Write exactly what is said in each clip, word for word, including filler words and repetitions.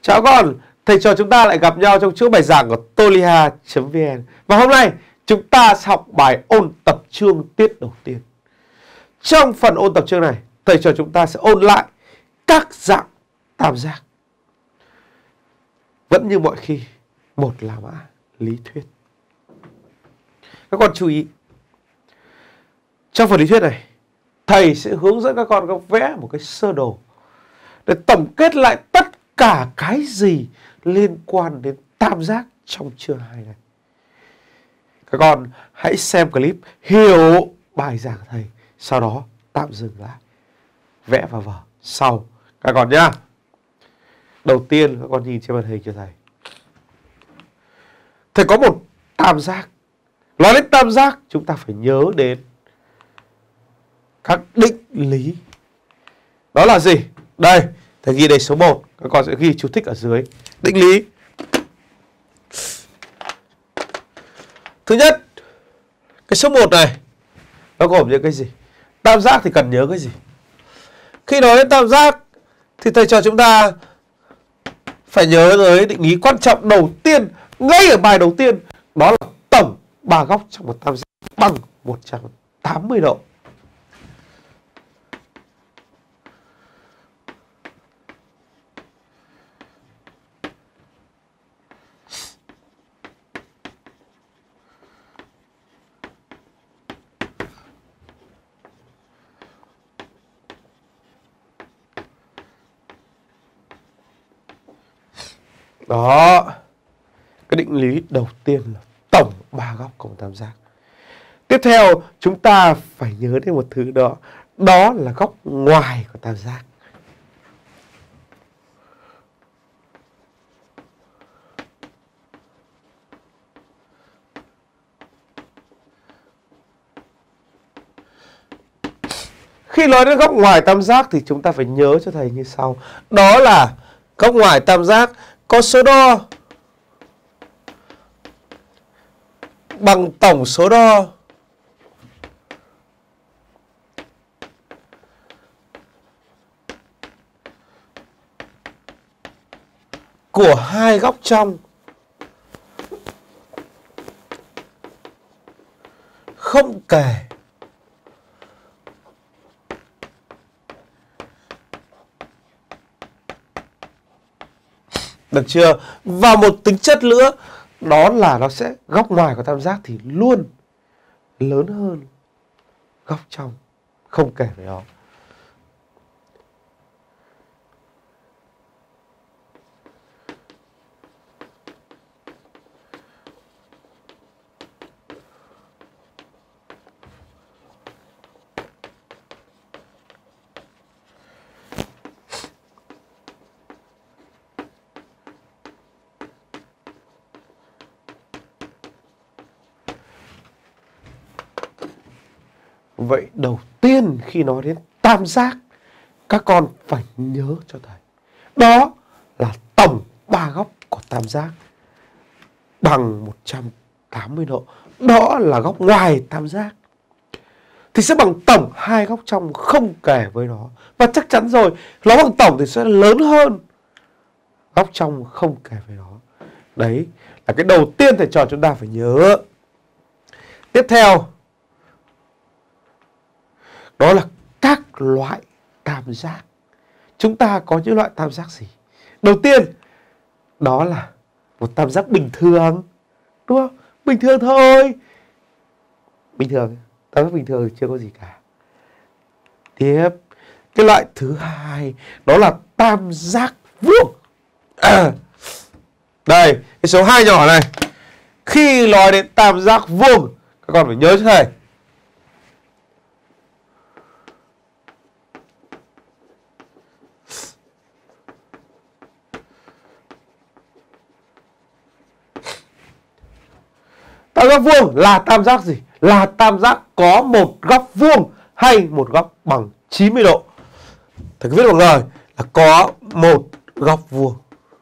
Chào con, thầy trò chúng ta lại gặp nhau trong chuỗi bài giảng của toliha chấm vn. Và hôm nay chúng ta sẽ học bài ôn tập chương tiết đầu tiên. Trong phần ôn tập chương này, thầy trò chúng ta sẽ ôn lại các dạng tam giác. Vẫn như mọi khi, một là mã lý thuyết. Các con chú ý, trong phần lý thuyết này, thầy sẽ hướng dẫn các con các vẽ một cái sơ đồ để tổng kết lại tất cả cái gì liên quan đến tam giác trong chương hai này. Các con hãy xem clip hiểu bài giảng của thầy, sau đó tạm dừng lại, vẽ vào vở sau các con nhá. Đầu tiên các con nhìn trên màn hình cho thầy. Thầy có một tam giác. Nói đến tam giác chúng ta phải nhớ đến các định lý. Đó là gì? Đây, thầy ghi đây số một. Các con sẽ ghi chú thích ở dưới. Định lý. Thứ nhất, cái số một này nó gồm những cái gì? Tam giác thì cần nhớ cái gì? Khi nói đến tam giác thì thầy trò chúng ta phải nhớ tới định lý quan trọng đầu tiên, ngay ở bài đầu tiên, đó là tổng ba góc trong một tam giác bằng một trăm tám mươi độ. Đó, cái định lý đầu tiên là tổng ba góc của một tam giác. Tiếp theo chúng ta phải nhớ đến một thứ đó, đó là góc ngoài của tam giác. Khi nói đến góc ngoài tam giác thì chúng ta phải nhớ cho thầy như sau. Đó là góc ngoài tam giác có số đo bằng tổng số đo của hai góc trong không kể được chưa? Và một tính chất nữa, đó là nó sẽ góc ngoài của tam giác thì luôn lớn hơn góc trong, không kể với nó. Vậy đầu tiên khi nói đến tam giác, các con phải nhớ cho thầy, đó là tổng ba góc của tam giác bằng một trăm tám mươi độ. Đó là góc ngoài tam giác thì sẽ bằng tổng hai góc trong không kể với nó. Và chắc chắn rồi, nó bằng tổng thì sẽ lớn hơn góc trong không kể với nó. Đấy là cái đầu tiên thầy trò chúng ta phải nhớ. Tiếp theo, đó là các loại tam giác. Chúng ta có những loại tam giác gì? Đầu tiên, đó là một tam giác bình thường. Đúng không? Bình thường thôi. Bình thường, tam giác bình thường thì chưa có gì cả. Tiếp, cái loại thứ hai, đó là tam giác vuông. À, đây, cái số hai nhỏ này. Khi nói đến tam giác vuông, các con phải nhớ cho thầy. Tam giác vuông là tam giác gì? Là tam giác có một góc vuông hay một góc bằng chín mươi độ. Thầy cứ viết bằng lời là có một góc vuông.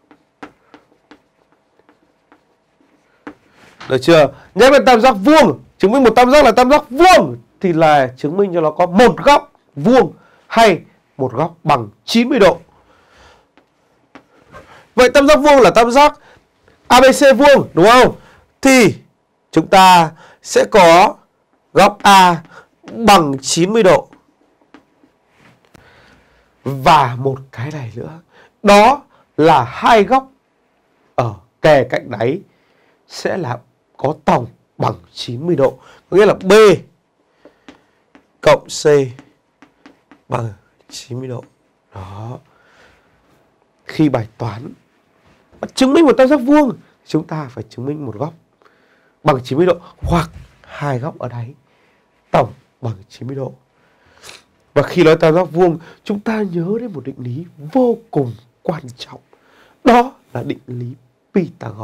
Được chưa? Nhắc đến tam giác vuông, chứng minh một tam giác là tam giác vuông thì là chứng minh cho nó có một góc vuông hay một góc bằng chín mươi độ. Vậy tam giác vuông là tam giác a bê xê vuông đúng không? Thì chúng ta sẽ có góc A bằng chín mươi độ. Và một cái này nữa, đó là hai góc ở kề cạnh đáy sẽ là có tổng bằng chín mươi độ. Có nghĩa là B cộng C bằng chín mươi độ. Đó. Khi bài toán chứng minh một tam giác vuông, chúng ta phải chứng minh một góc bằng chín mươi độ hoặc hai góc ở đáy tổng bằng chín mươi độ. Và khi nói tam giác vuông, chúng ta nhớ đến một định lý vô cùng quan trọng. Đó là định lý Pythagore.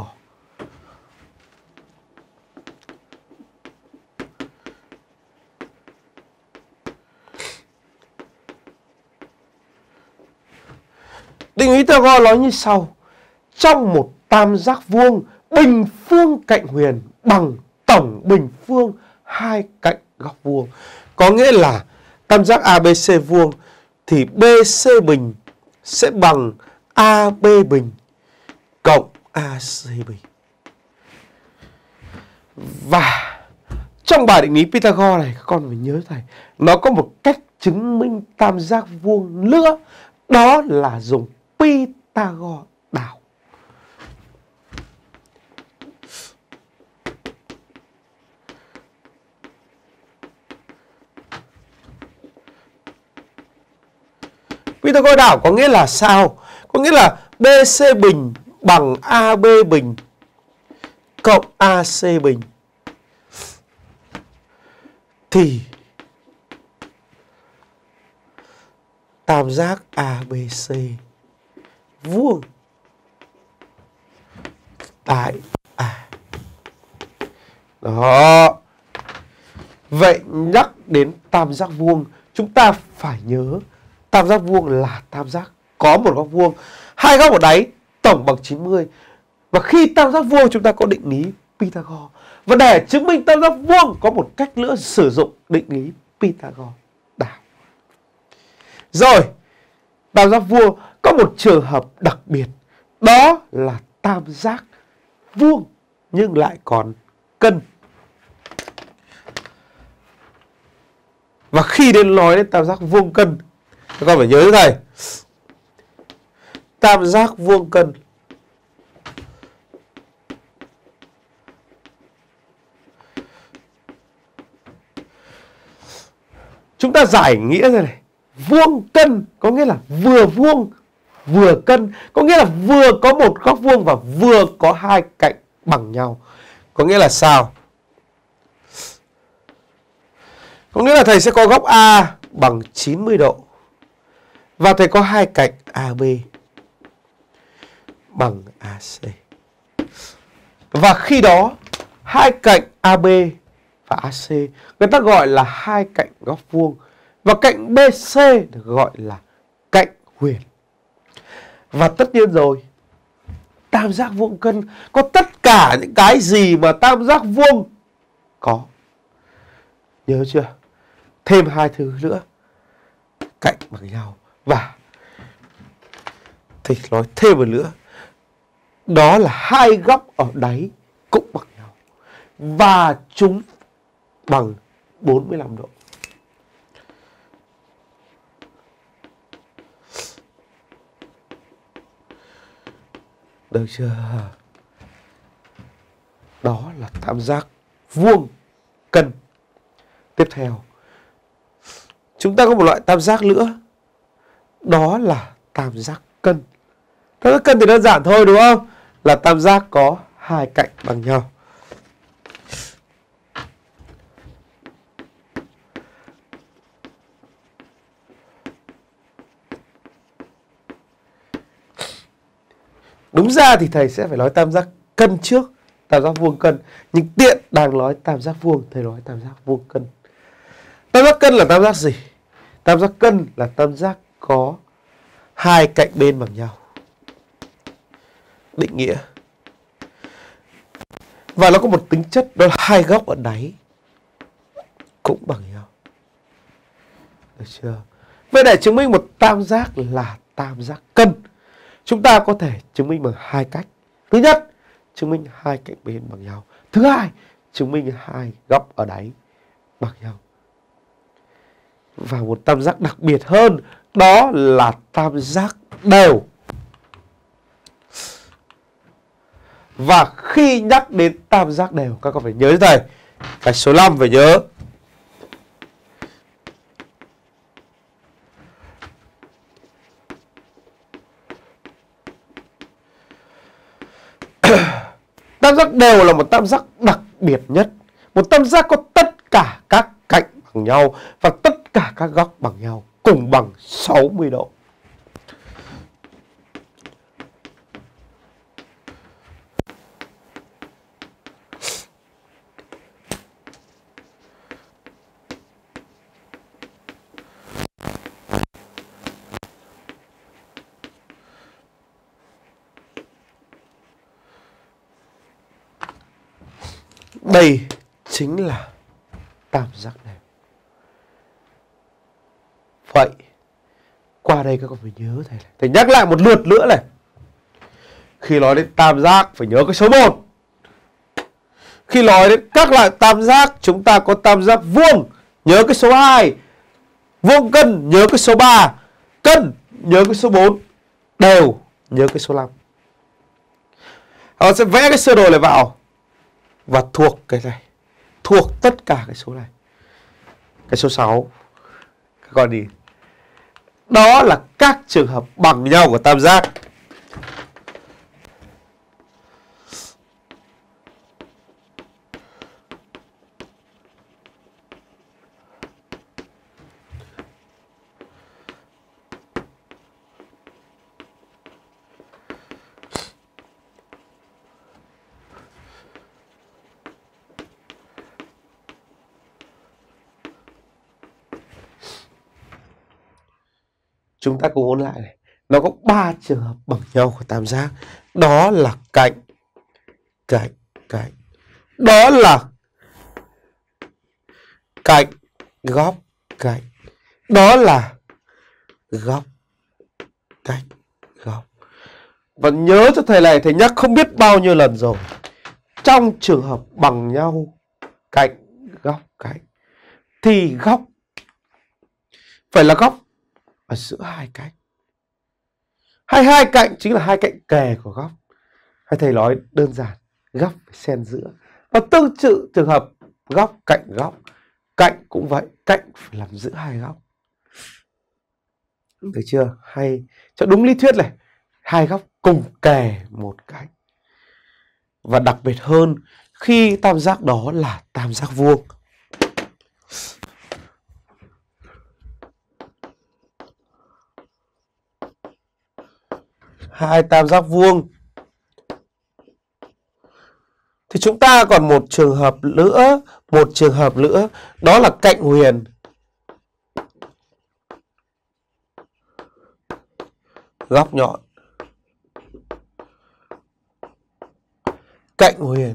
Định lý Pythagore nói như sau. Trong một tam giác vuông, bình phương cạnh huyền bằng tổng bình phương hai cạnh góc vuông. Có nghĩa là tam giác a bê xê vuông thì bê xê bình sẽ bằng a bê bình cộng a xê bình. Và trong bài định lý Pythagore này, các con phải nhớ thầy, nó có một cách chứng minh tam giác vuông nữa, đó là dùng Pythagore đảo. Pythagore đảo có nghĩa là sao? Có nghĩa là bê xê bình bằng a bê bình cộng a xê bình thì tam giác a bê xê vuông tại A. Đó. Vậy nhắc đến tam giác vuông, chúng ta phải nhớ tam giác vuông là tam giác có một góc vuông, hai góc ở đáy tổng bằng chín mươi. Và khi tam giác vuông chúng ta có định lý Pythagore. Và để chứng minh tam giác vuông có một cách nữa sử dụng định lý Pythagore đảo. Rồi, tam giác vuông có một trường hợp đặc biệt, đó là tam giác vuông nhưng lại còn cân. Và khi đến nói đến tam giác vuông cân, các con phải nhớ thế này. Tam giác vuông cân chúng ta giải nghĩa ra này. Vuông cân có nghĩa là vừa vuông vừa cân, có nghĩa là vừa có một góc vuông và vừa có hai cạnh bằng nhau. Có nghĩa là sao? Có nghĩa là thầy sẽ có góc A bằng chín mươi độ và thầy có hai cạnh a bê bằng a xê. Và khi đó hai cạnh a bê và a xê người ta gọi là hai cạnh góc vuông, và cạnh bê xê được gọi là cạnh huyền. Và tất nhiên rồi, tam giác vuông cân có tất cả những cái gì mà tam giác vuông có. Nhớ chưa? Thêm hai thứ nữa, cạnh bằng nhau. Và thì nói thêm một nữa, đó là hai góc ở đáy cũng bằng nhau và chúng bằng bốn mươi lăm độ. Được chưa? Đó là tam giác vuông cân. Tiếp theo, chúng ta có một loại tam giác nữa, đó là tam giác cân. Tam giác cân thì đơn giản thôi đúng không? Là tam giác có hai cạnh bằng nhau. Đúng ra thì thầy sẽ phải nói tam giác cân trước, tam giác vuông cân. Nhưng tiện đang nói tam giác vuông, thầy nói tam giác vuông cân. Tam giác cân là tam giác gì? Tam giác cân là tam giác có hai cạnh bên bằng nhau. Định nghĩa. Và nó có một tính chất, đó là hai góc ở đáy cũng bằng nhau. Được chưa? Vậy để chứng minh một tam giác là tam giác cân, chúng ta có thể chứng minh bằng hai cách. Thứ nhất, chứng minh hai cạnh bên bằng nhau. Thứ hai, chứng minh hai góc ở đáy bằng nhau. Và một tam giác đặc biệt hơn, đó là tam giác đều. Và khi nhắc đến tam giác đều, các con phải nhớ thế này. Cái số năm phải nhớ. Tam giác đều là một tam giác đặc biệt nhất. Một tam giác có tất cả các cạnh bằng nhau và tất cả các góc bằng nhau, cùng bằng sáu mươi độ. Đây chính là tam giác đều. Vậy qua đây các con phải nhớ thầy này. Thầy nhắc lại một lượt nữa này. Khi nói đến tam giác phải nhớ cái số một. Khi nói đến các loại tam giác, chúng ta có tam giác vuông, nhớ cái số hai. Vuông cân, nhớ cái số ba. Cân, nhớ cái số bốn. Đều, nhớ cái số năm. Họ sẽ vẽ cái sơ đồ này vào và thuộc cái này, thuộc tất cả cái số này. Cái số sáu, các con đi. Đó là các trường hợp bằng nhau của tam giác. Chúng ta cùng ôn lại này. Nó có ba trường hợp bằng nhau của tam giác. Đó là cạnh, cạnh, cạnh. Đó là cạnh, góc, cạnh. Đó là góc, cạnh, góc. Và nhớ cho thầy này, thầy nhắc không biết bao nhiêu lần rồi. Trong trường hợp bằng nhau cạnh, góc, cạnh thì góc phải là góc ở giữa hai cạnh. Hay hai cạnh chính là hai cạnh kề của góc. Hay thầy nói đơn giản, góc phải xen giữa. Và tương tự trường hợp góc cạnh góc, cạnh cũng vậy, cạnh phải làm giữa hai góc. Được chưa? Hay cho đúng lý thuyết này, hai góc cùng kề một cạnh. Và đặc biệt hơn khi tam giác đó là tam giác vuông. Hai tam giác vuông thì chúng ta còn một trường hợp nữa, một trường hợp nữa, đó là cạnh huyền. Góc nhọn. Cạnh huyền.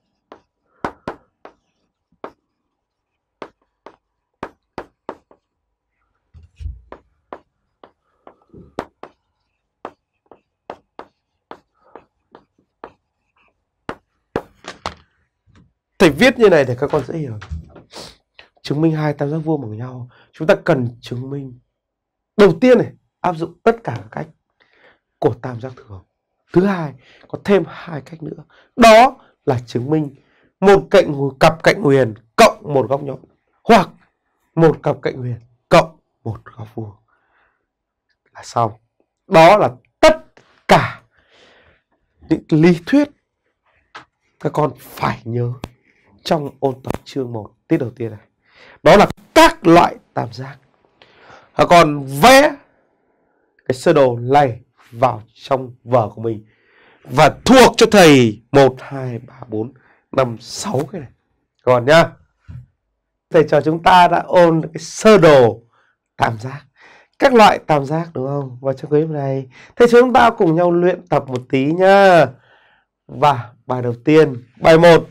Thầy viết như này để các con dễ hiểu. Chứng minh hai tam giác vuông bằng nhau, chúng ta cần chứng minh đầu tiên này, áp dụng tất cả các cách của tam giác thường. Thứ hai, có thêm hai cách nữa. Đó là chứng minh một cạnh cặp cạnh huyền cộng một góc nhọn, hoặc một cặp cạnh huyền cộng một góc vuông là xong. Đó là tất cả những lý thuyết các con phải nhớ trong ôn tập chương một tiết đầu tiên này. Đó là các loại tam giác. Các con vẽ cái sơ đồ này vào trong vở của mình và thuộc cho thầy một, hai, ba, bốn, năm, sáu cái này. Các con nhá. Thầy cho chúng ta đã ôn cái sơ đồ tam giác, các loại tam giác đúng không? Và trong clip này thầy cho chúng ta cùng nhau luyện tập một tí nhá. Và bài đầu tiên, bài một.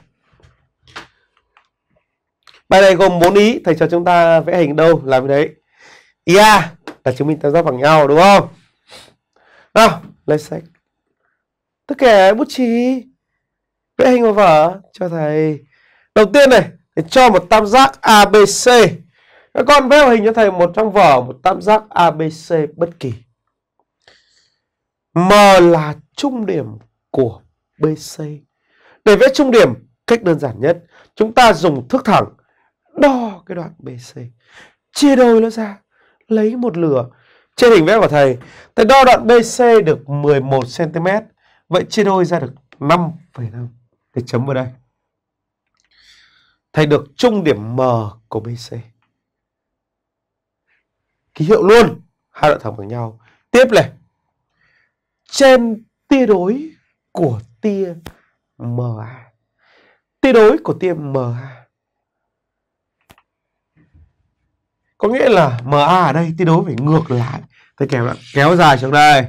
Bài này gồm bốn ý, thầy cho chúng ta vẽ hình đâu làm cái đấy. Ý A là chứng minh tam giác bằng nhau đúng không? Nào, Lấy sách, tất cả bút chì, vẽ hình vào vở cho thầy. Đầu tiên này, để cho một tam giác a bê xê. Các con vẽ hình cho thầy một trong vở một tam giác a bê xê bất kỳ. M là trung điểm của bê xê. Để vẽ trung điểm, cách đơn giản nhất, chúng ta dùng thước thẳng đo cái đoạn bê xê, chia đôi nó ra, lấy một lửa. Trên hình vẽ của thầy, thầy đo đoạn bê xê được mười một xăng ti mét, vậy chia đôi ra được năm phẩy năm. Thầy chấm vào đây. Thầy được trung điểm M của bê xê. Ký hiệu luôn, hai đoạn thẳng bằng nhau. Tiếp này, trên tia đối của tia em a. Tia đối của tia em a có nghĩa là em a ở đây tia đối phải ngược lại. Thầy kéo đoạn kéo dài xuống đây.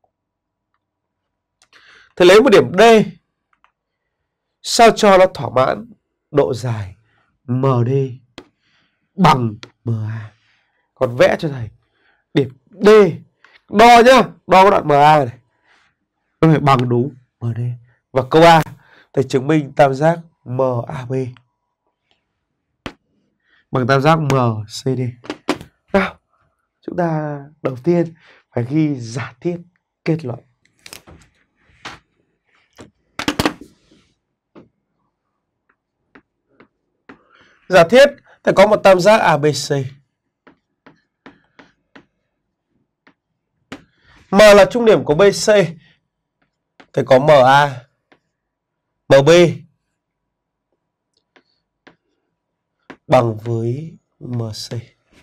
Thầy lấy một điểm D sao cho nó thỏa mãn độ dài em đê bằng em a. Còn vẽ cho thầy điểm D, đo nhá, đo cái đoạn em a này, nó phải bằng đúng em đê. Và câu A, thầy chứng minh tam giác em a bê bằng tam giác em xê đê. Nào, chúng ta đầu tiên phải ghi giả thiết kết luận. Giả thiết thầy có một tam giác a bê xê. M là trung điểm của bê xê. Thầy có em a, em bê bằng với em xê.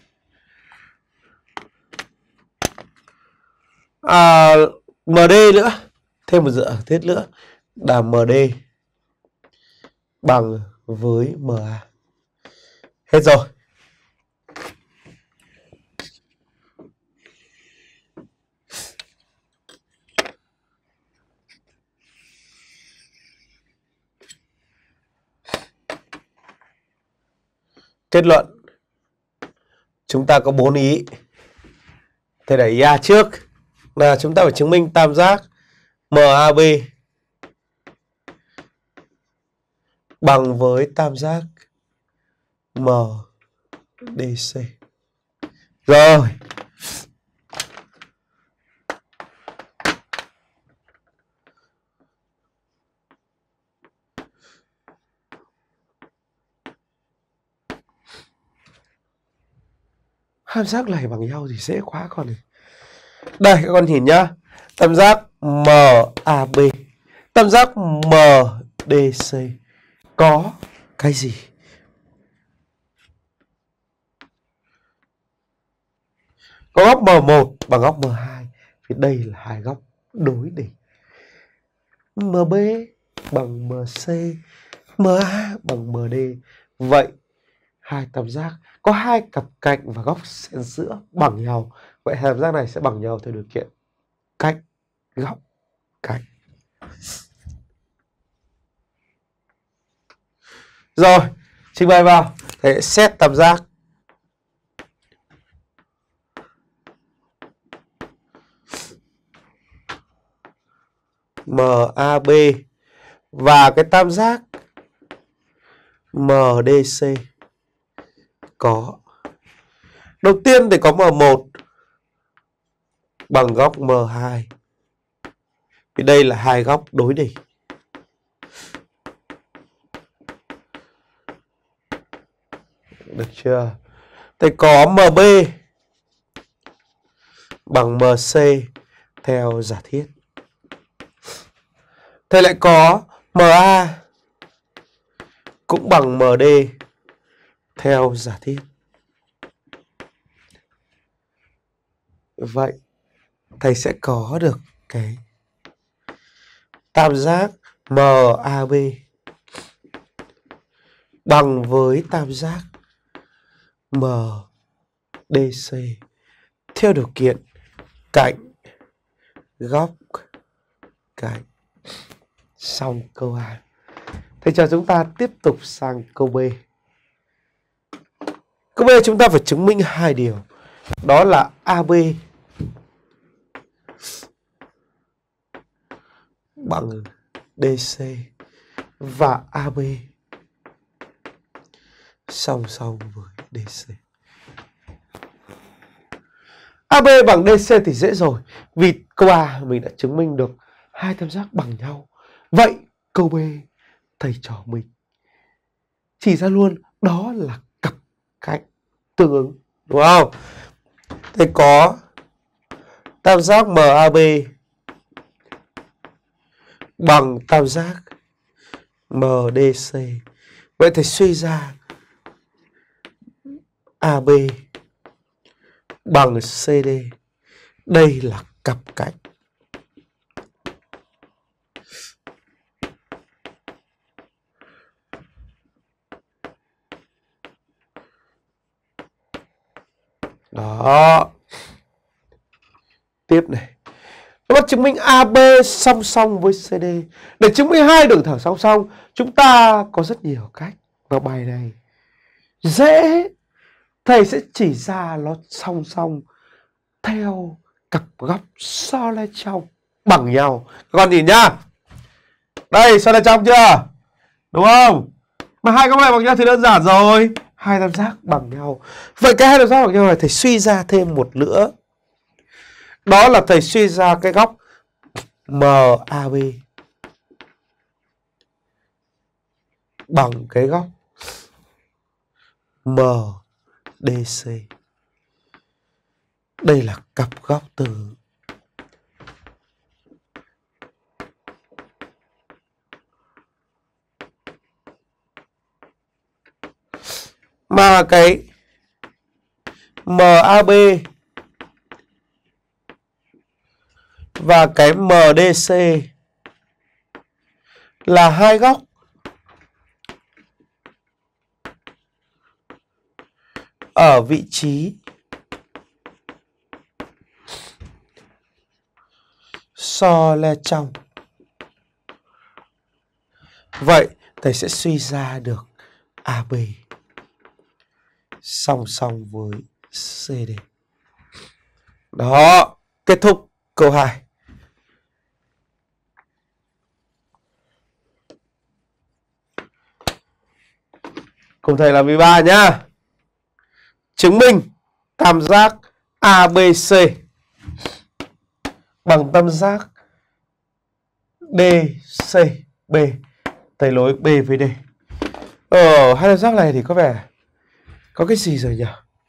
À, em đê nữa, thêm một giả thiết nữa là em đê bằng với em a. Hết rồi. Kết luận, chúng ta có bốn ý. Thầy đẩy A trước là chúng ta phải chứng minh tam giác em a bê bằng với tam giác em đê xê. Rồi. Tam giác này bằng nhau thì dễ quá con này. Đây các con nhìn nhá. Tam giác em a bê, tam giác em đê xê có cái gì? Có góc em một bằng góc em hai. Vì đây là hai góc đối đỉnh. em bê bằng em xê, em a bằng em đê. Vậy hai tam giác có hai cặp cạnh và góc xen giữa bằng nhau. Vậy hai tam giác này sẽ bằng nhau theo điều kiện cách góc cạnh. Rồi, trình bày vào. Thầy xét tam giác. em a bê và cái tam giác em đê xê có. Đầu tiên thì có em một bằng góc em hai. Vì đây là hai góc đối đỉnh. Được chưa? Thầy có em bê bằng em xê theo giả thiết. Thầy lại có em a cũng bằng em đê theo giả thiết. Vậy thầy sẽ có được cái tam giác em a bê bằng với tam giác em đê xê theo điều kiện cạnh góc cạnh. Xong câu A. Thầy cho chúng ta tiếp tục sang câu B. Câu B chúng ta phải chứng minh hai điều. Đó là a bê bằng đê xê và a bê song song với đê xê. a bê bằng đê xê thì dễ rồi, vì câu A mình đã chứng minh được hai tam giác bằng nhau. Vậy câu B thầy trò mình chỉ ra luôn đó là cặp cạnh tương ứng, đúng không? Thầy có tam giác em a bê bằng tam giác em đê xê. Vậy thầy suy ra a bê bằng xê đê. Đây là cặp cạnh. Đó. Tiếp này. Nó bắt chứng minh a bê song song với xê đê. Để chứng minh hai đường thẳng song song, chúng ta có rất nhiều cách. Và bài này dễ. Thầy sẽ chỉ ra nó song song theo cặp góc so le trong bằng nhau. Các con nhìn nhá. Đây, so le trong chưa? Đúng không? Mà hai góc này bằng nhau thì đơn giản rồi. Hai tam giác bằng nhau. Vậy cái hai tam giác bằng nhau này thầy suy ra thêm một nữa. Đó là thầy suy ra cái góc em a bê bằng cái góc em đê xê. Đây là cặp góc tương ứng. Mà cái em a bê và cái em đê xê là hai góc ở vị trí so le trong. Vậy thầy sẽ suy ra được a bê song song với xê đê. Đó, kết thúc câu hai. Cùng thầy làm bài ba nhá. Chứng minh tam giác a bê xê bằng tam giác đê xê bê. Thầy nối B với D. Ở hai tam giác này thì có vẻ có cái gì rồi nhỉ?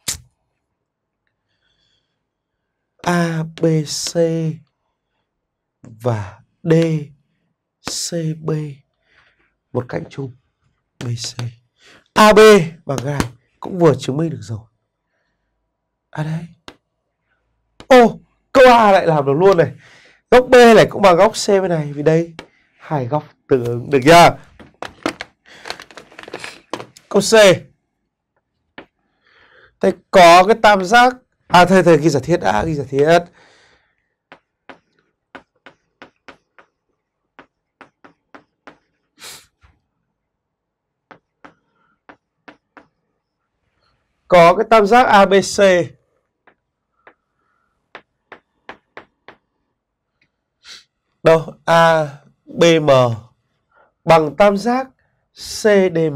a bê xê và đê xê bê một cạnh chung bê xê. a bê bằng cái này cũng vừa chứng minh được rồi. À đây. Ô, câu A lại làm được luôn này. Góc B này cũng bằng góc C bên này, vì đây hai góc tương ứng, được chưa? Câu C. Thầy có cái tam giác, à thầy thầy ghi giả thiết đã, ghi giả thiết. Có cái tam giác a bê xê đâu? a bê em bằng tam giác xê đê em.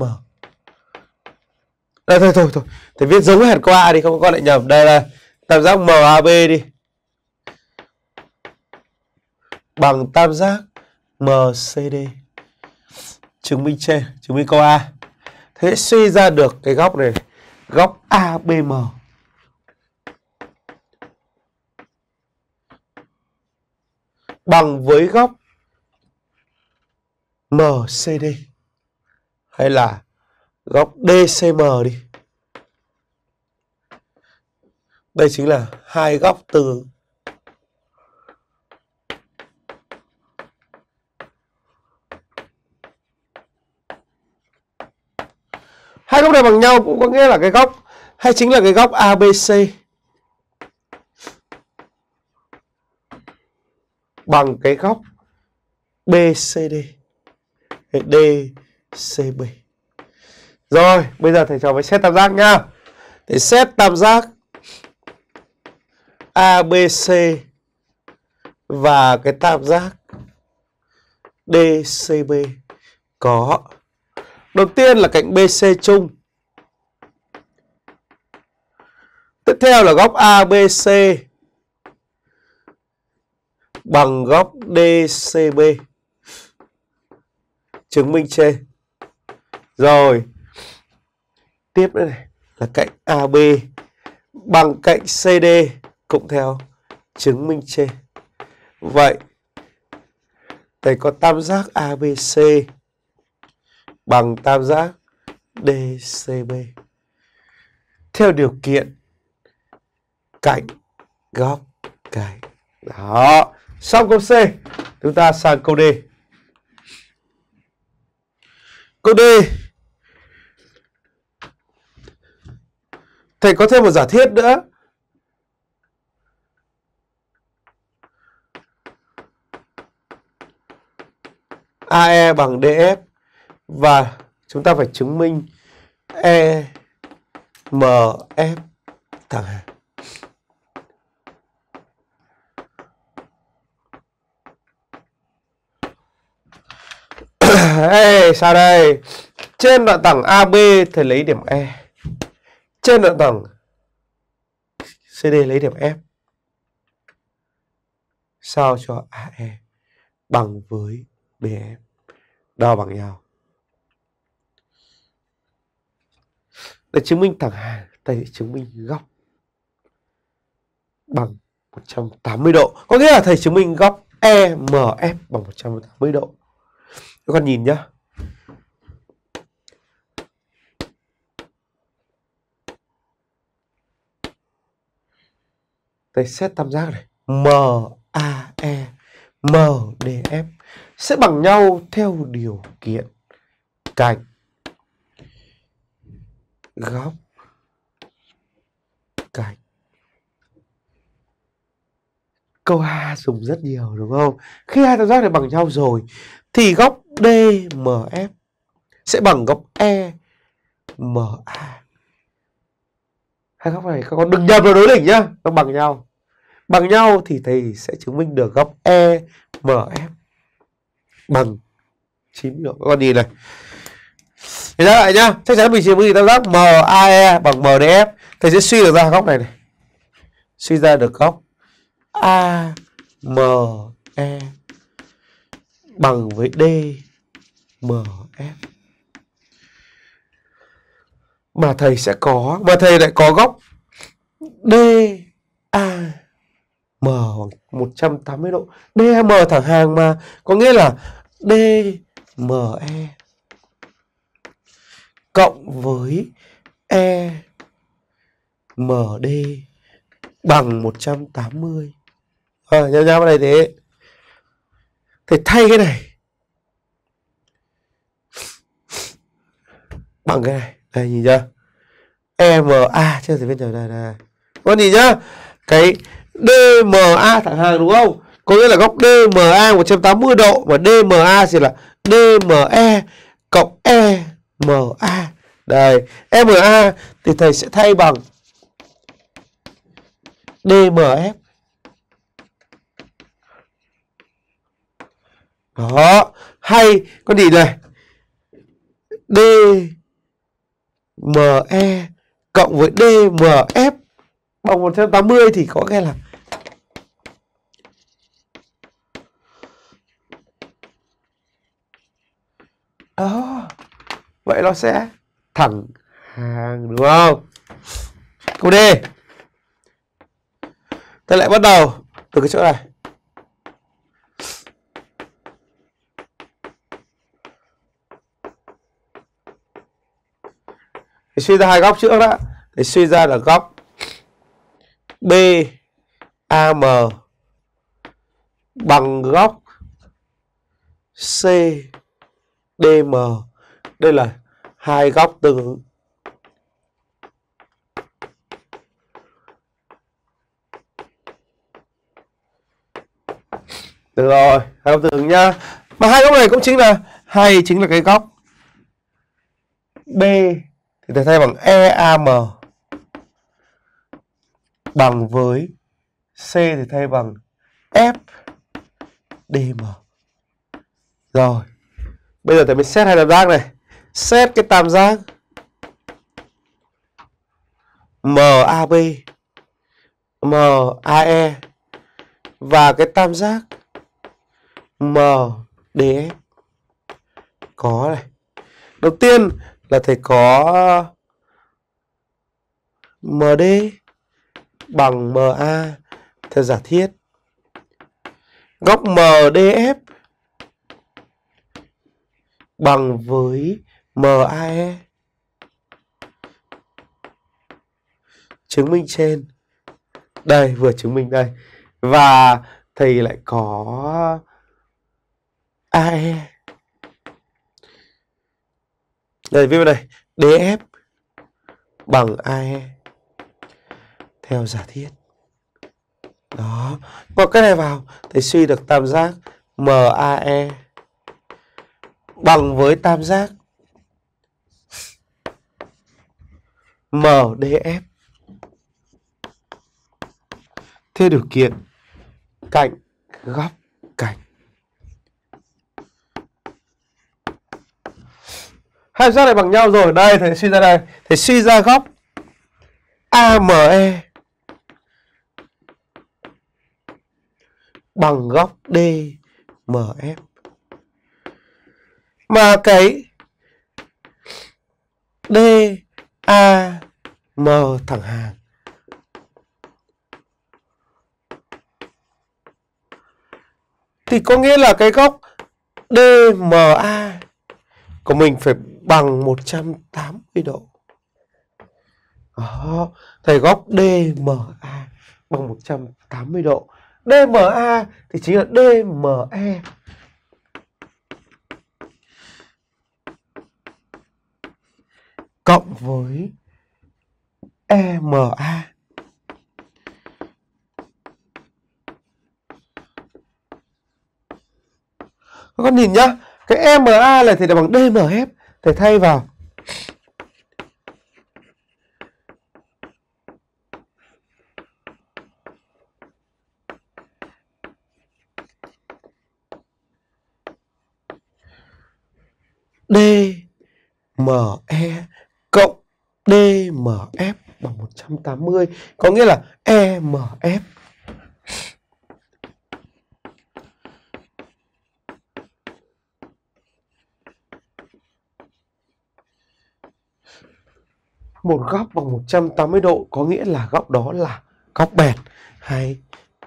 Đây, thôi thôi thôi, thầy viết giống hệt câu A đi, không có con lại nhầm. Đây là tam giác em a bê đi bằng tam giác em xê đê. Chứng minh trên, chứng minh câu A. Thế suy ra được cái góc này, góc a bê em bằng với góc em xê đê, hay là góc đê xê em đi. Đây chính là hai góc tương ứng. Hai góc này bằng nhau cũng có nghĩa là cái góc, hay chính là cái góc a bê xê bằng cái góc bê xê đê, đê xê bê. Rồi, bây giờ thầy trò mới xét tam giác nhá. Để xét tam giác a bê xê và cái tam giác đê xê bê có. Đầu tiên là cạnh bê xê chung. Tiếp theo là góc a bê xê bằng góc đê xê bê. Chứng minh trên. Rồi. Tiếp nữa này là cạnh a bê bằng cạnh xê đê cũng theo chứng minh trên. Vậy đây có tam giác a bê xê bằng tam giác đê xê bê theo điều kiện cạnh góc cạnh. Đó, xong câu C, chúng ta sang câu D. Câu D, thầy có thêm một giả thiết nữa. a e bằng đê ép và chúng ta phải chứng minh e em ép thẳng hàng. Ê, sao đây? Trên đoạn thẳng a bê thầy lấy điểm E. Trên đoạn thẳng xê đê lấy điểm F. Sao cho a e bằng với bê ép đo bằng nhau. Để chứng minh thẳng hàng, thầy chứng minh góc bằng một trăm tám mươi độ. Có nghĩa là thầy chứng minh góc e em ép bằng một trăm tám mươi độ. Các con nhìn nhá. Thầy xét tam giác này. em a e, em đê ép sẽ bằng nhau theo điều kiện cạnh góc cạnh. Câu A dùng rất nhiều đúng không? Khi hai tam giác này bằng nhau rồi thì góc đê em ép sẽ bằng góc e em a. Hai góc này các con đừng nhầm vào đối đỉnh nhá, nó bằng nhau. Bằng nhau thì thầy sẽ chứng minh được góc e em ép bằng chín mươi độ. Các con nhìn này. Thì ra lại nhá, chắc chắn mình chứng minh tam giác em a e bằng em đê ép. Thầy sẽ suy được ra góc này này. Suy ra được góc a em e bằng với đê em ép. Mà thầy sẽ có, mà thầy lại có góc đê a em một trăm tám mươi độ. đê em thẳng hàng mà, có nghĩa là đê em e cộng với e em đê bằng một trăm tám mươi. Ờ, nhau nhau này thế. Thầy thay cái này bằng cái này. Đây nhìn chưa? e em a chứ thì bên trời này này. Con nhìn nhá. Cái đê em a thẳng hàng đúng không? Có nghĩa là góc đê em a một trăm tám mươi độ và đê em a thì là đê em e cộng e em a. Đây, e em a thì thầy sẽ thay bằng đê em ép. Đó, hay con nhìn này. đê em e cộng với đê em ép bằng một trăm tám mươi thì có nghĩa là đó. Vậy nó sẽ thẳng hàng đúng không? Câu D. Ta lại bắt đầu từ cái chỗ này. Để suy ra hai góc trước đó. Để suy ra là góc bê a em bằng góc xê đê em. Đây là hai góc tương ứng. Được rồi, hai góc tương ứng nhá. Mà hai góc này cũng chính là hay chính là cái góc B thì thầy thay bằng e a em bằng với C thì thay bằng F đê em. Rồi, bây giờ thầy mới xét hai tam giác này. Xét cái tam giác em a bê, em a e và cái tam giác em đê ép. Có này. Đầu tiên là thầy có em đê bằng em a theo giả thiết. Góc em đê ép bằng với em a e. Chứng minh trên. Đây, vừa chứng minh đây. Và thầy lại có a e. Đây, viết bên này. đê ép bằng a e theo giả thiết. Đó. Bỏ cái này vào, thầy suy được tam giác em a e bằng với tam giác em đê ép theo điều kiện cạnh góc cạnh. Hai giác này bằng nhau rồi. Đây, thầy suy ra đây. Thầy suy ra góc a em e bằng góc đê em ép. Mà cái đê a em thẳng hàng thì có nghĩa là cái góc đê em a của mình phải bằng một trăm tám mươi độ. Đó, thầy góc đê em a bằng một trăm tám mươi độ. đê em a thì chính là đê em e cộng với e em a. Các con nhìn nhá, cái e em a này thì là bằng đê em ép, thầy thay vào. đê em e cộng đê em ép bằng một trăm tám mươi, có nghĩa là e em ép một góc bằng một trăm tám mươi độ, có nghĩa là góc đó là góc bẹt. Hay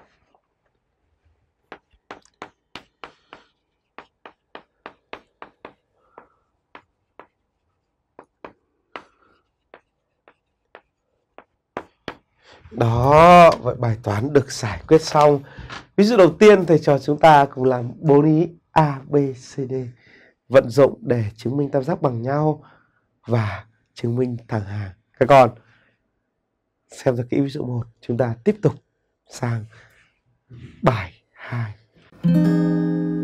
đó, vậy bài toán được giải quyết xong. Ví dụ đầu tiên thầy trò chúng ta cùng làm bốn ý A, B, C, D vận dụng để chứng minh tam giác bằng nhau và chứng minh thẳng hàng. Các con xem thật kỹ ví dụ một, chúng ta tiếp tục sang bài hai.